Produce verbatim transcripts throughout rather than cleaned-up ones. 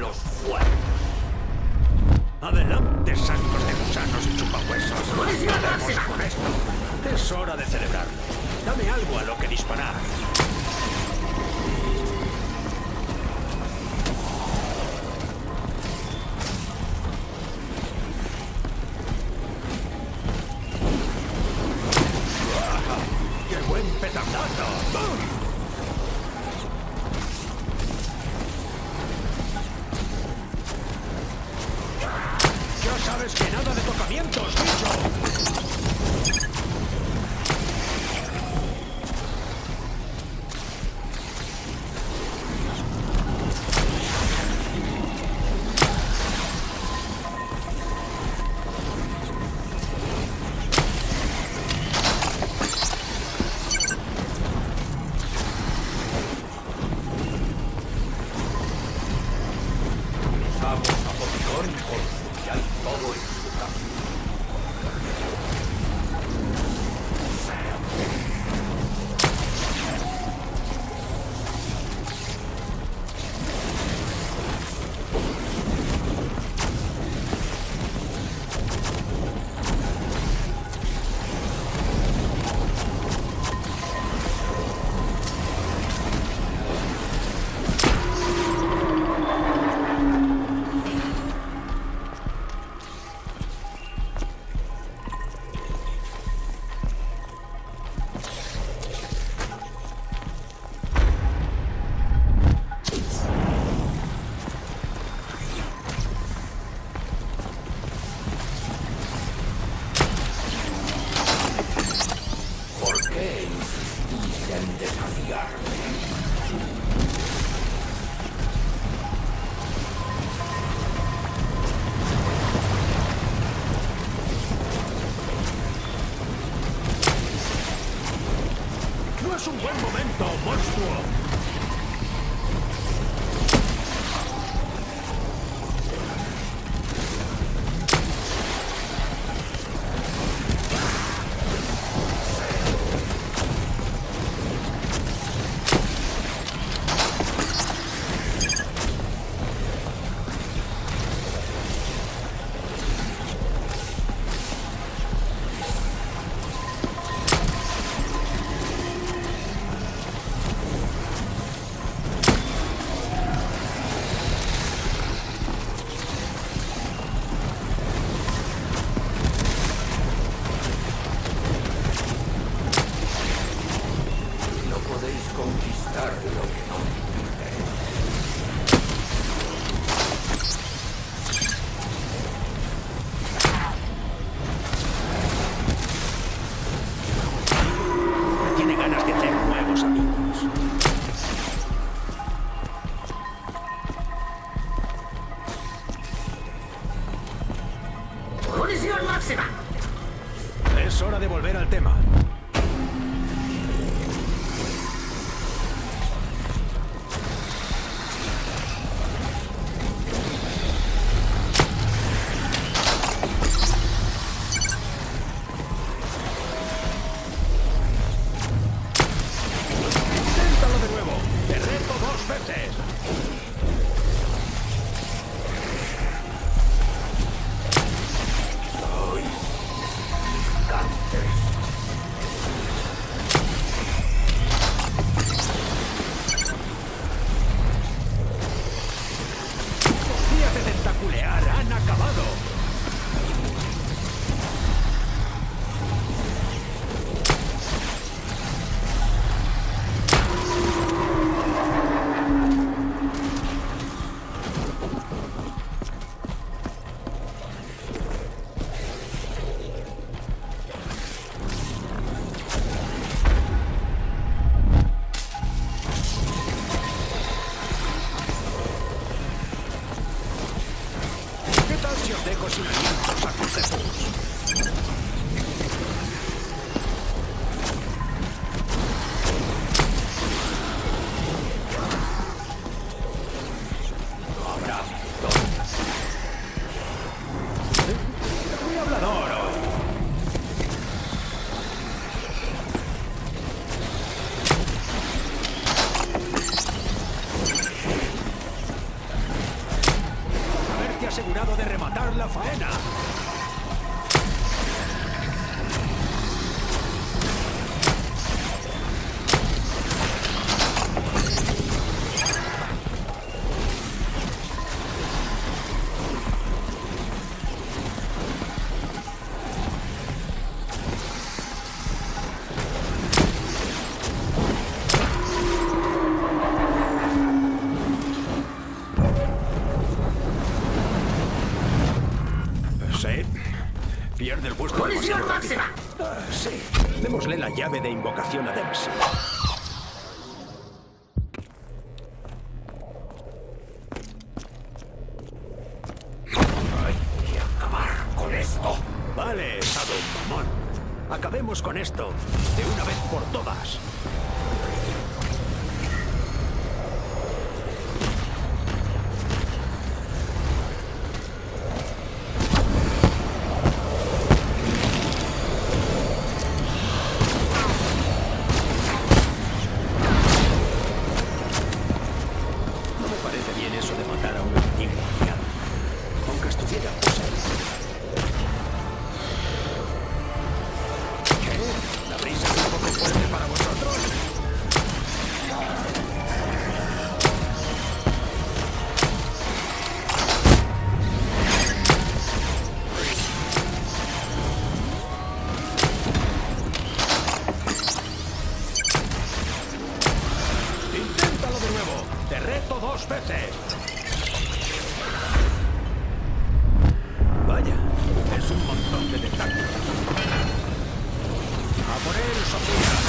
los fuertes. Adelante, sacos de gusanos y chupahuesos. ¡Munición Vamos máxima! con esto. Es hora de celebrarlo. Dame algo a lo que disparar. ¡Qué buen petardazo! ¡Bum! Ya sabes que nada de tocamientos, bicho. Vamos a Posidón por ya todo en su camino. ¿Por qué insistís en desafiarme? No es un buen momento, monstruo. No podéis conquistar lo que no entendéis. Tiene ganas de hacer nuevos amigos. ¡Munición máxima! Es hora de volver al tema. Inténtalo de nuevo. Te reto dos veces. Sois instantes. Los días de tentaculear han acabado. ¿Qué tal si os dejo sin aliento, sacos de pus? No habrá victoria. Muy hablador hoy. asegurado de rematar la faena. Pierde el puesto demasiado rápido. Ah, sí. Démosle la llave de invocación a Dempsey. Hay que acabar con esto. Vale, Shadow Mamón. Acabemos con esto de una vez por todas. Vaya, es un montón de tentáculos. ¡A por él, Sofía!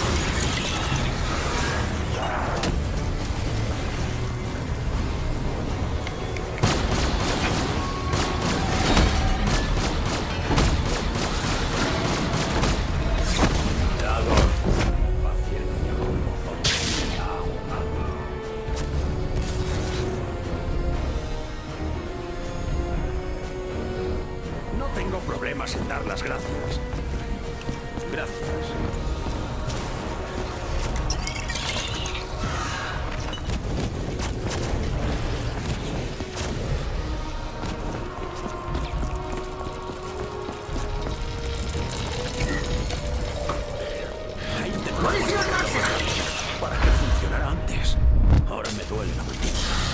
Tengo problemas en dar las gracias. Gracias. Para que funcionara antes. Ahora me duele la mandíbula.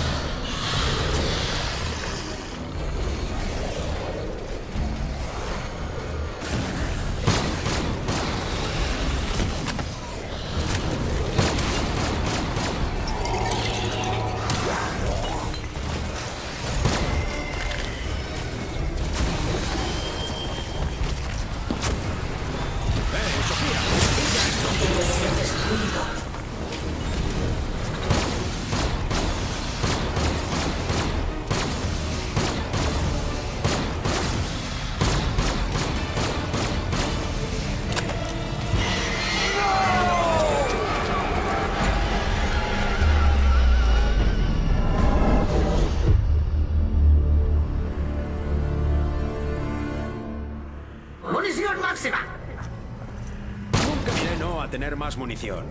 ¡Munición máxima! Nunca diré no a tener más munición.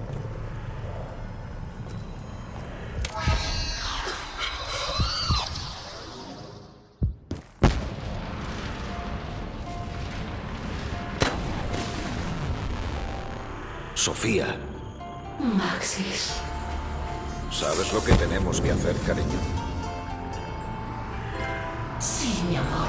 Sofía. Maxis. ¿Sabes lo que tenemos que hacer, cariño? Sí, mi amor.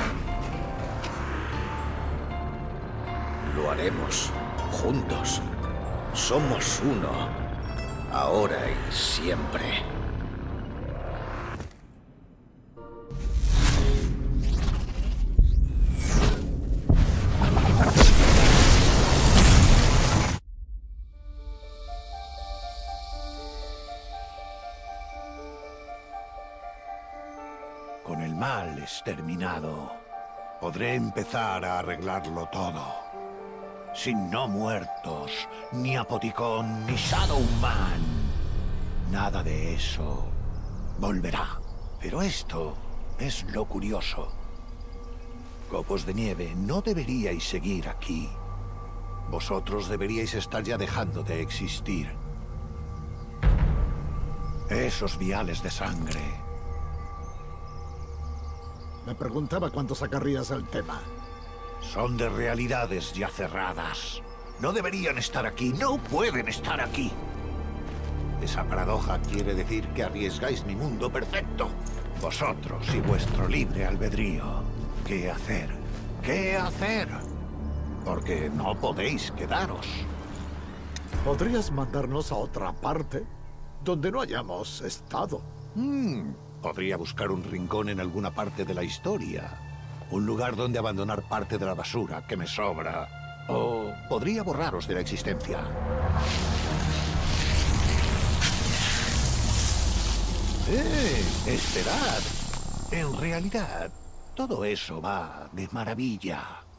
Lo haremos juntos. Somos uno. Ahora y siempre. Con el mal exterminado, podré empezar a arreglarlo todo. Sin no muertos, ni Apoticón, ni Shadowman. Nada de eso volverá. Pero esto es lo curioso. Copos de nieve, no deberíais seguir aquí. Vosotros deberíais estar ya dejando de existir. Esos viales de sangre Me preguntaba cuánto sacarías al tema. Son de realidades ya cerradas. No deberían estar aquí, no pueden estar aquí. Esa paradoja quiere decir que arriesgáis mi mundo perfecto. Vosotros y vuestro libre albedrío. ¿Qué hacer? ¿Qué hacer? Porque no podéis quedaros. ¿Podrías mandarnos a otra parte donde no hayamos estado? Hmm, podría buscar un rincón en alguna parte de la historia. Un lugar donde abandonar parte de la basura que me sobra. O podría borraros de la existencia. ¡Eh! ¡Esperad! En realidad, todo eso va de maravilla.